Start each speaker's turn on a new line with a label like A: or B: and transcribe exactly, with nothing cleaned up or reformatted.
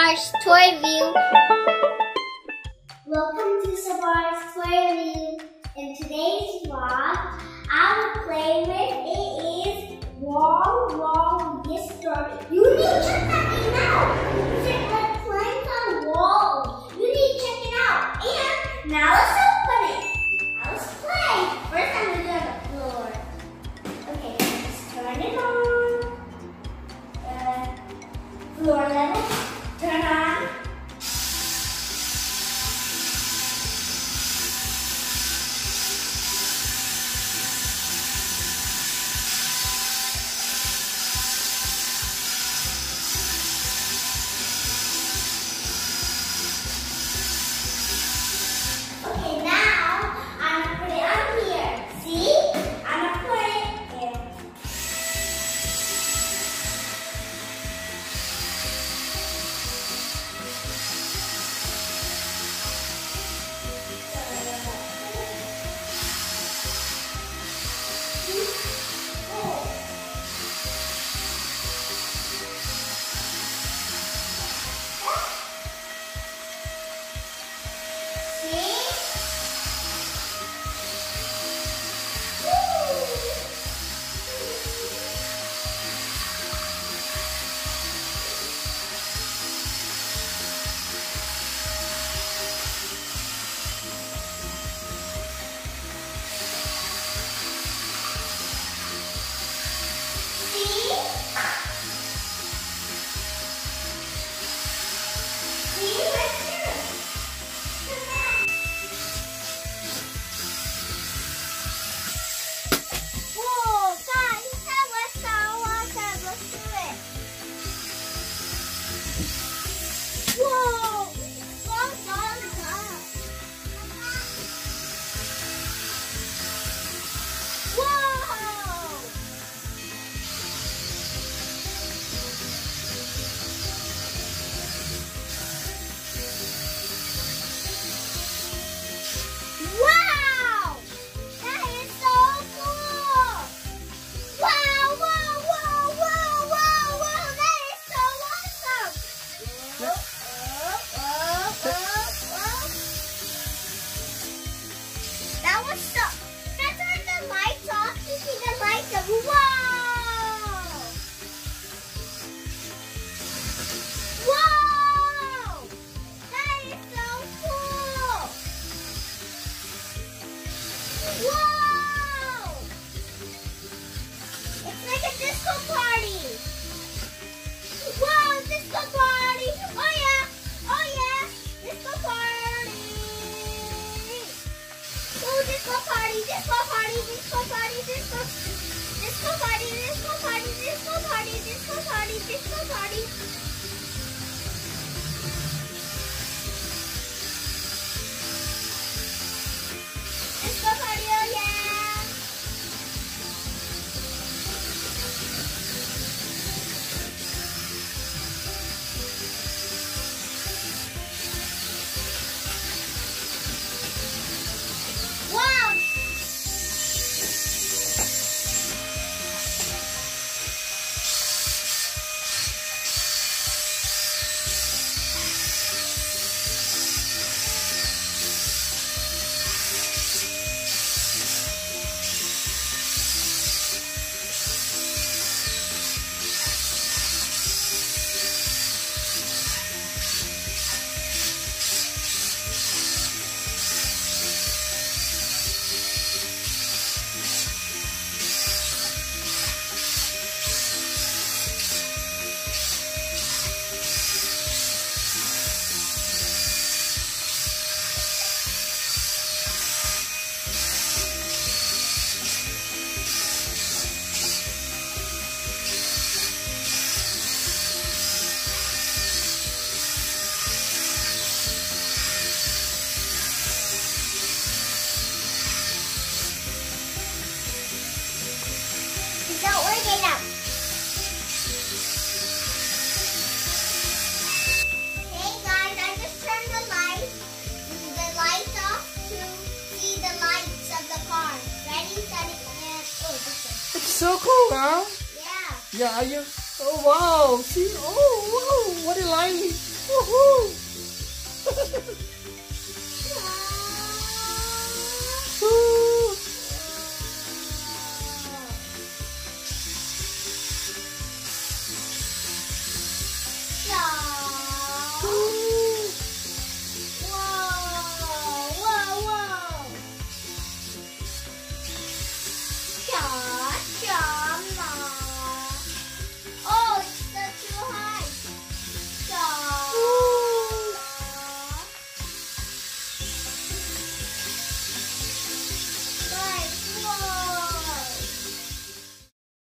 A: Savar's Toy Review.
B: Welcome to Savar's Toy Review. In today's vlog, I will play with it is wall, wall, this door. You need to check that thing out. It's like playing on walls. You need to check it out. And now let's open it. Now let's play. First, I'm going to do it on the floor. Okay, let's turn it on. Uh, floor level. Turn on. Okay, now I'm gonna put it on here. See? I'm gonna put it in. Disco party, disco party, disco, disco party, disco party, disco party, disco party, disco party. Disco party, oh yeah. Wow. Don't work it out. Hey guys, I just turned the light, the lights off to see the lights of the car. Ready, steady, and oh, this one.
C: It's so cool, huh?
B: Yeah.
C: Yeah, are you? Oh wow! See, oh wow! What a light!
A: Woohoo!